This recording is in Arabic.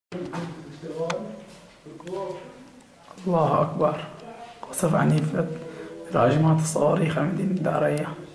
الله أكبر. قصف عنيف في هجمات الصواريخ على مدينة الدارية.